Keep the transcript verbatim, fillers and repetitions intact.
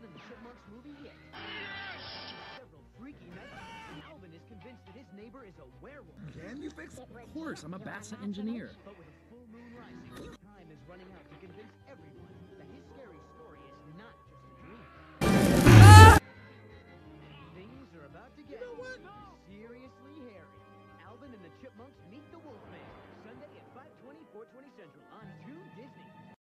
in the Chipmunks movie yet. Several freaky nights, Alvin is convinced that his neighbor is a werewolf. Can you fix it? Of course, I'm a BASA engineer. But with a full moon rising, time is running out to convince everyone that his scary story is not just a dream. Things are about to get seriously hairy. Alvin and the Chipmunks meet the Wolfman. Sunday at five twenty, four twenty Central on Toon Disney.